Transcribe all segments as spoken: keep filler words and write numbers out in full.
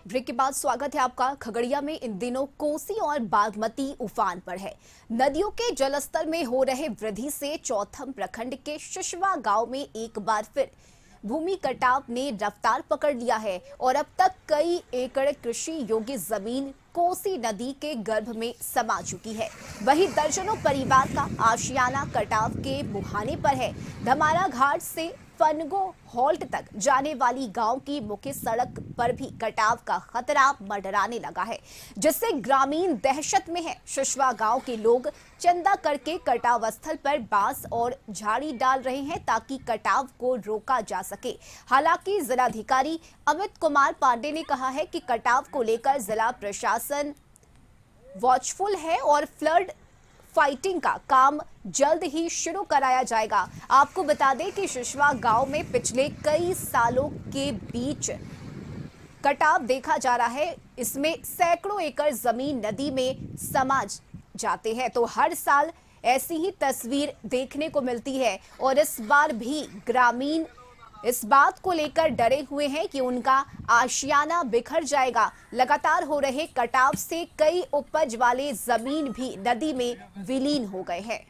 Break के बाद स्वागत है आपका। खगड़िया में इन दिनों कोसी और बागमती उफान पर है। नदियों के जलस्तर में हो रहे वृद्धि से चौथम प्रखंड के शिशवा गांव में एक बार फिर भूमि कटाव ने रफ्तार पकड़ लिया है और अब तक कई एकड़ कृषि योग्य जमीन कोसी नदी के गर्भ में समा चुकी है। वहीं दर्जनों परिवार का आशियाना कटाव के मुहाने पर है। धमारा घाट से फनगो हॉल्ट तक जाने वाली गांव की मुख्य सड़क पर भी कटाव का खतरा मंडराने लगा है, जिससे ग्रामीण दहशत में है। शिशवा गांव के लोग चंदा करके कटाव स्थल पर बांस और झाड़ी डाल रहे हैं ताकि कटाव को रोका जा सके। हालांकि जिलाधिकारी अमित कुमार पांडे ने कहा है कि कटाव को लेकर जिला प्रशासन वॉचफुल है और फ्लड फाइटिंग का काम जल्द ही शुरू कराया जाएगा। आपको बता दें कि शिशवा गांव में पिछले कई सालों के बीच कटाव देखा जा रहा है। इसमें सैकड़ों एकड़ जमीन नदी में समा जाते हैं, तो हर साल ऐसी ही तस्वीर देखने को मिलती है और इस बार भी ग्रामीण इस बात को लेकर डरे हुए हैं कि उनका आशियाना बिखर जाएगा। लगातार हो रहे कटाव से कई उपज वाले जमीन भी नदी में विलीन हो गए हैं।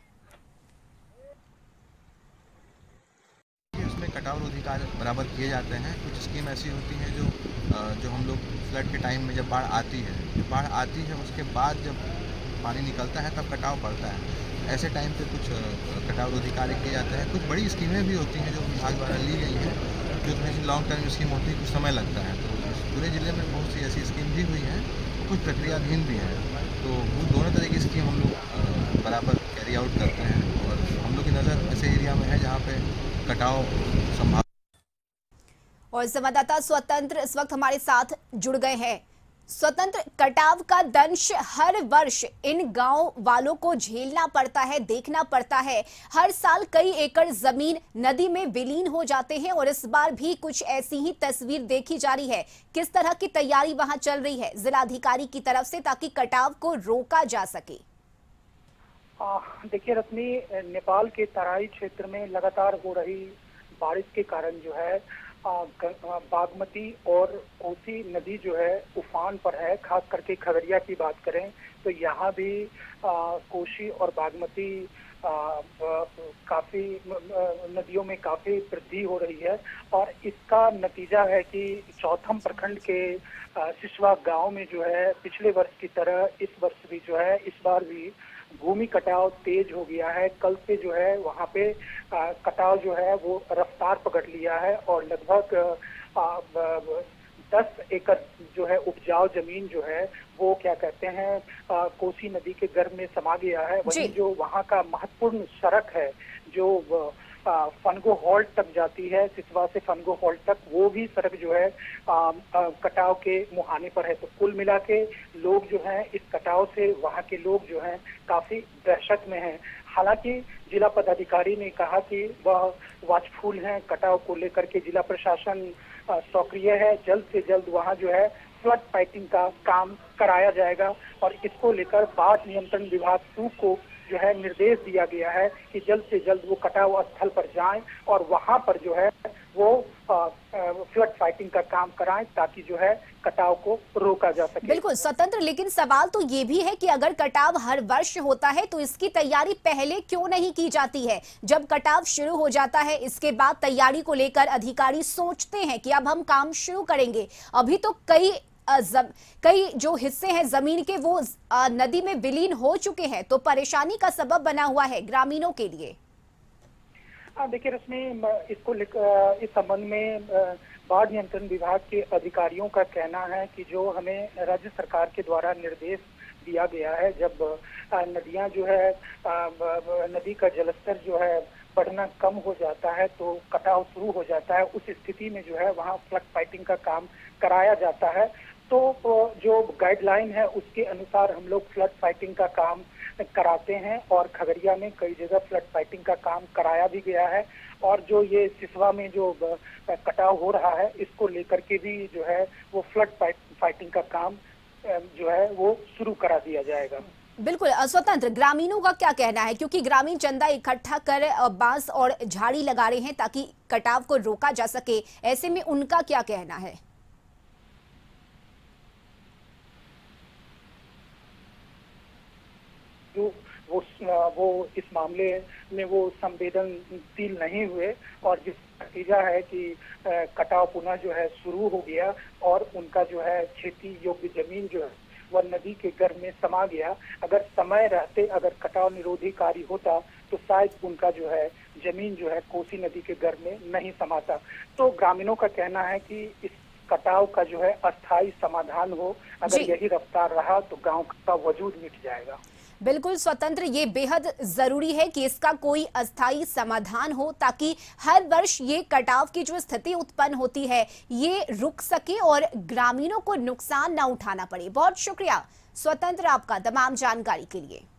उसमें कटाव रोधी कार्य बराबर किए जाते हैं। कुछ स्कीम ऐसी होती हैं जो जो हम लोग फ्लड के टाइम में जब बाढ़ आती है जब बाढ़ आती है उसके बाद जब पानी निकलता है तब कटाव बढ़ता है। ऐसे टाइम पे कुछ कटाव रोधी कार्य किए जाते हैं। कुछ बड़ी स्कीमें भी होती हैं जो विभाग द्वारा ली गई हैं, जो थोड़ी सी लॉन्ग टर्म स्कीम होती है, कुछ समय लगता है। तो पूरे ज़िले में बहुत सी ऐसी स्कीम भी हुई हैं, कुछ प्रक्रियाधीन भी हैं। तो वो दोनों तरह की स्कीम हम लोग बराबर कैरी आउट करते हैं और हम लोग की नज़र ऐसे एरिया में है जहाँ पे कटाव संभावना। और संवाददाता स्वतंत्र इस वक्त हमारे साथ जुड़ गए हैं। स्वतंत्र, कटाव का दंश हर वर्ष इन गांव वालों को झेलना पड़ता है, देखना पड़ता है। हर साल कई एकड़ जमीन नदी में विलीन हो जाते हैं और इस बार भी कुछ ऐसी ही तस्वीर देखी जा रही है। किस तरह की तैयारी वहां चल रही है जिलाधिकारी की तरफ से ताकि कटाव को रोका जा सके? देखिए रश्मि, नेपाल के तराई क्षेत्र में लगातार हो रही बारिश के कारण जो है बागमती और कोसी नदी जो है उफान पर है। खास करके खगड़िया की बात करें तो यहाँ भी आ, कोसी और बागमती आ, आ, काफी नदियों में काफी वृद्धि हो रही है और इसका नतीजा है कि चौथम प्रखंड के शिशवा गांव में जो है पिछले वर्ष की तरह इस वर्ष भी जो है इस बार भी भूमि कटाव तेज हो गया है। कल से जो है वहाँ पे आ, कटाव जो है वो रफ्तार पकड़ लिया है और लगभग दस एकड़ जो है उपजाऊ जमीन जो है वो क्या कहते हैं आ, कोसी नदी के गर्भ में समा गया है। वहीं जो वहाँ का महत्वपूर्ण सड़क है जो आ, फनगो हॉल्ट तक जाती है, सिसवा से फनगो हॉल्ट तक, वो भी सड़क जो है आ, आ, कटाव के मुहाने पर है। तो कुल मिला के लोग जो हैं इस कटाव से वहाँ के लोग जो हैं काफी दहशत में हैं। हालांकि जिला पदाधिकारी ने कहा कि वह वॉचफुल हैं, कटाव को लेकर के जिला प्रशासन सक्रिय है। जल्द से जल्द वहाँ जो है फ्लड फाइटिंग का काम कराया जाएगा और इसको लेकर बाढ़ नियंत्रण विभाग टू को जो है निर्देश दिया गया है कि जल्द से जल्द वो कटाव स्थल पर जाएं और वहां पर जो है वो फ्लड फाइटिंग का काम कराएं ताकि जो है कटाव को रोका जा सके। बिल्कुल स्वतंत्र, लेकिन सवाल तो ये भी है कि अगर कटाव हर वर्ष होता है तो इसकी तैयारी पहले क्यों नहीं की जाती है? जब कटाव शुरू हो जाता है इसके बाद तैयारी को लेकर अधिकारी सोचते हैं कि अब हम काम शुरू करेंगे। अभी तो कई जब कई जो हिस्से हैं जमीन के वो नदी में विलीन हो चुके हैं, तो परेशानी का सबब बना हुआ है ग्रामीणों के लिए। देखिए रश्मि, इसको इस संबंध में बाढ़ नियंत्रण विभाग के अधिकारियों का कहना है कि जो हमें राज्य सरकार के द्वारा निर्देश दिया गया है, जब नदियां जो है नदी का जलस्तर जो है बढ़ना कम हो जाता है तो कटाव शुरू हो जाता है। उस स्थिति में जो है वहाँ फ्लड फाइटिंग का काम कराया जाता है। तो जो गाइडलाइन है उसके अनुसार हम लोग फ्लड फाइटिंग का काम कराते हैं और खगड़िया में कई जगह फ्लड फाइटिंग का काम कराया भी गया है। और जो ये सिसवा में जो कटाव हो रहा है इसको लेकर के भी जो है वो फ्लड फाइटिंग का काम जो है वो शुरू करा दिया जाएगा। बिल्कुल स्वतंत्र, ग्रामीणों का क्या कहना है? क्योंकि ग्रामीण चंदा इकट्ठा कर बांस और झाड़ी लगा रहे हैं ताकि कटाव को रोका जा सके, ऐसे में उनका क्या कहना है? बावजूद वो वो इस मामले में वो संवेदनशील नहीं हुए और जिस नतीजा है कि कटाव पुनः जो है शुरू हो गया और उनका जो है खेती योग्य जमीन जो है वह नदी के गर्भ में समा गया। अगर समय रहते अगर कटाव निरोधी कार्य होता तो शायद उनका जो है जमीन जो है कोसी नदी के गर्भ में नहीं समाता। तो ग्रामीणों का कहना है कि इस कटाव का जो है अस्थायी समाधान हो, अगर यही रफ्तार रहा तो गांव का वजूद मिट जाएगा। बिल्कुल स्वतंत्र, ये बेहद जरूरी है कि इसका कोई अस्थायी समाधान हो ताकि हर वर्ष ये कटाव की जो स्थिति उत्पन्न होती है ये रुक सके और ग्रामीणों को नुकसान ना उठाना पड़े। बहुत शुक्रिया स्वतंत्र आपका तमाम जानकारी के लिए।